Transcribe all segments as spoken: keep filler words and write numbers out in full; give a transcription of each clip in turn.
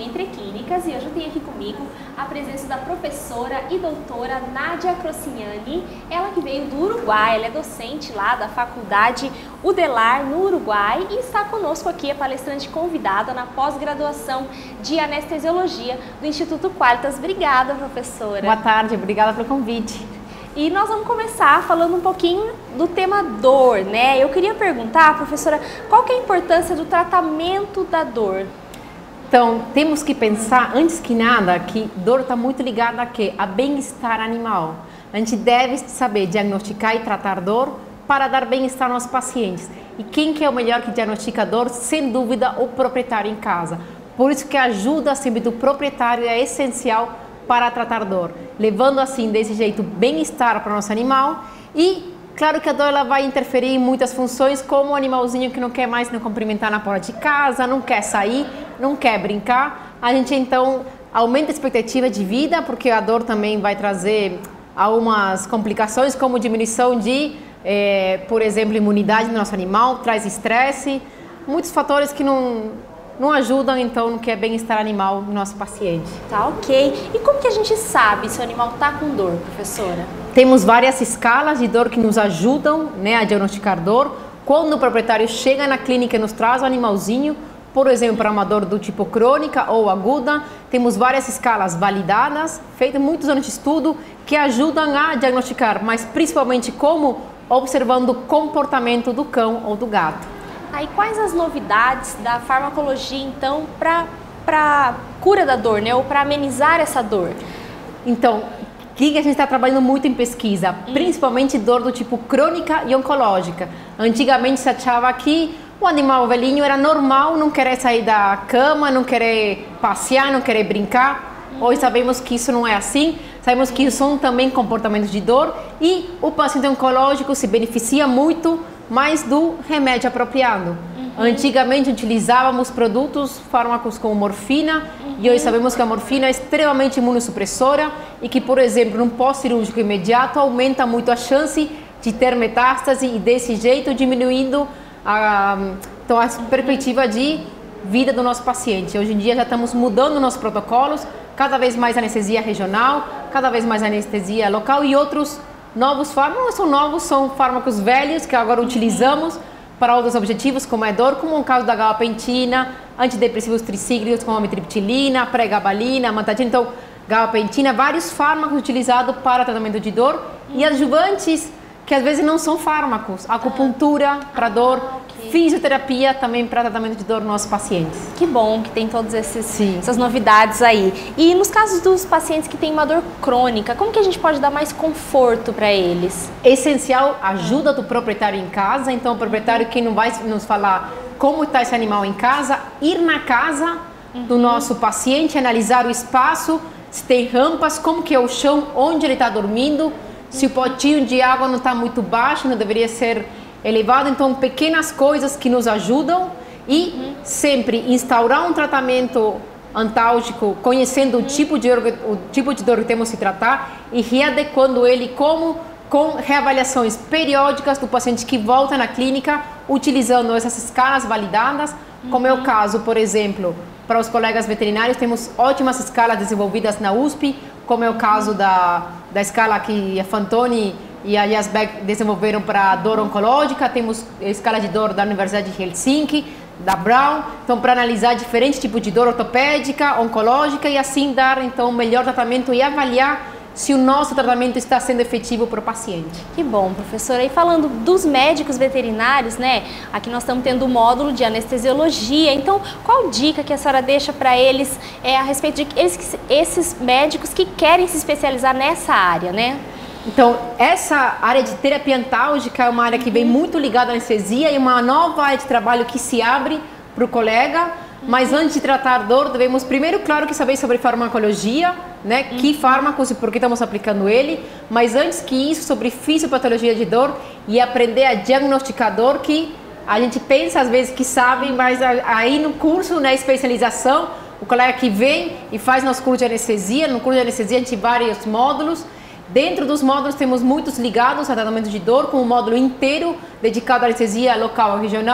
Entre Clínicas e hoje eu tenho aqui comigo a presença da professora e doutora Nádia Crocignani, ela que veio do Uruguai, ela é docente lá da Faculdade Udelar no Uruguai e está conosco aqui, a palestrante convidada na pós-graduação de Anestesiologia do Instituto Qualitas. Obrigada, professora. Boa tarde, obrigada pelo convite. E nós vamos começar falando um pouquinho do tema dor, né? Eu queria perguntar, professora, qual que é a importância do tratamento da dor? Então, temos que pensar, antes que nada, que dor está muito ligada a quê? A bem-estar animal. A gente deve saber diagnosticar e tratar dor para dar bem-estar aos pacientes. E quem que é o melhor que diagnostica dor? Sem dúvida, o proprietário em casa. Por isso que a ajuda sempre do proprietário é essencial para tratar dor, levando assim desse jeito bem-estar para o nosso animal. E claro que a dor ela vai interferir em muitas funções, como o animalzinho que não quer mais não cumprimentar na porta de casa, não quer sair, não quer brincar. A gente então aumenta a expectativa de vida, porque a dor também vai trazer algumas complicações, como diminuição de, eh, por exemplo, imunidade do nosso animal, traz estresse, muitos fatores que não não ajudam, então, no que é bem-estar animal do nosso paciente. Tá, ok. E como que a gente sabe se o animal está com dor, professora? Temos várias escalas de dor que nos ajudam, né, a diagnosticar dor. Quando o proprietário chega na clínica e nos traz o animalzinho, por exemplo, para uma dor do tipo crônica ou aguda, temos várias escalas validadas, feitas muitos anos de estudo, que ajudam a diagnosticar, mas principalmente como observando o comportamento do cão ou do gato. Aí quais as novidades da farmacologia, então, para para cura da dor, né? Ou para amenizar essa dor? Então, o que a gente está trabalhando muito em pesquisa? Hum. Principalmente dor do tipo crônica e oncológica. Antigamente se achava que o animal velhinho era normal não querer sair da cama, não querer passear, não querer brincar. Hum. Hoje sabemos que isso não é assim. Sabemos que isso são também comportamentos de dor e o paciente oncológico se beneficia muito mais do remédio apropriado. Uhum. Antigamente utilizávamos produtos, fármacos como morfina, uhum. e hoje sabemos que a morfina é extremamente imunossupressora e que, por exemplo, num pós-cirúrgico imediato aumenta muito a chance de ter metástase e desse jeito diminuindo a, então, a perspectiva de vida do nosso paciente. Hoje em dia já estamos mudando nossos protocolos, cada vez mais anestesia regional, cada vez mais anestesia local e outros novos fármacos. Não são novos, são fármacos velhos que agora utilizamos para outros objetivos, como a dor, como o caso da gabapentina, antidepressivos tricíclicos como a amitriptilina, pregabalina, amantadina. Então, gabapentina, vários fármacos utilizados para tratamento de dor e adjuvantes que às vezes não são fármacos, acupuntura para dor, okay. Fisioterapia também para tratamento de dor nos nossos pacientes. Que bom que tem todas essas novidades aí. E nos casos dos pacientes que têm uma dor crônica, como que a gente pode dar mais conforto para eles? É essencial a ajuda do proprietário em casa, então o proprietário que não vai nos falar como está esse animal em casa, ir na casa uhum. do nosso paciente, analisar o espaço, se tem rampas, como que é o chão, onde ele está dormindo, se o potinho de água não está muito baixo, não deveria ser elevado. Então, pequenas coisas que nos ajudam e uhum. sempre instaurar um tratamento antálgico, conhecendo uhum. o, tipo de, o tipo de dor que temos que tratar e readequando ele como com reavaliações periódicas do paciente que volta na clínica, utilizando essas escalas validadas, uhum. como é o caso, por exemplo, para os colegas veterinários, temos ótimas escalas desenvolvidas na U S P, como é o caso da, da escala que a Fantoni e a Jasbeck desenvolveram para dor oncológica. Temos a escala de dor da Universidade de Helsinki, da Brown, então para analisar diferentes tipos de dor ortopédica, oncológica e assim dar então o melhor tratamento e avaliar se o nosso tratamento está sendo efetivo para o paciente. Que bom, professora. E falando dos médicos veterinários, né? Aqui nós estamos tendo o módulo de anestesiologia. Então, qual dica que a senhora deixa para eles é, a respeito de esses, esses médicos que querem se especializar nessa área, né? Então, essa área de terapia antálgica é uma área que vem muito ligada à anestesia e uma nova área de trabalho que se abre para o colega. Mas antes de tratar dor, devemos primeiro, claro, que saber sobre farmacologia, né? Uhum. Que fármacos e por que estamos aplicando ele. Mas antes que isso, sobre fisiopatologia de dor e aprender a diagnosticar dor, que a gente pensa às vezes que sabe, mas aí no curso, na especialização, o colega que vem e faz nosso curso de anestesia, no curso de anestesia a gente tem vários módulos. Dentro dos módulos temos muitos ligados a tratamento de dor, com um módulo inteiro dedicado à anestesia local ou regional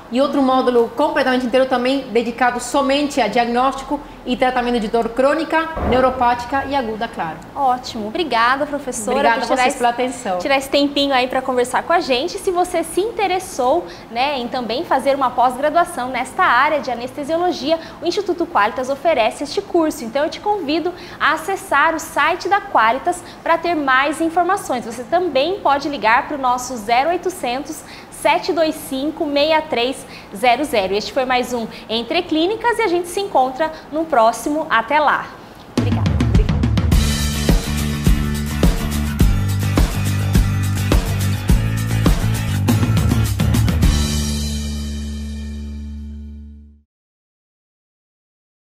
e outro módulo completamente inteiro também dedicado somente a diagnóstico e tratamento de dor crônica, neuropática e aguda, claro. Ótimo, obrigada, professora. Obrigada a vocês esse, pela atenção. Tirar esse tempinho aí para conversar com a gente. Se você se interessou, né, em também fazer uma pós-graduação nesta área de anestesiologia, o Instituto Qualitas oferece este curso. Então eu te convido a acessar o site da Qualitas para ter mais informações. Você também pode ligar para o nosso zero oitocentos, sete dois cinco, seis três zero zero. Este foi mais um Entre Clínicas e a gente se encontra no próximo. Até lá!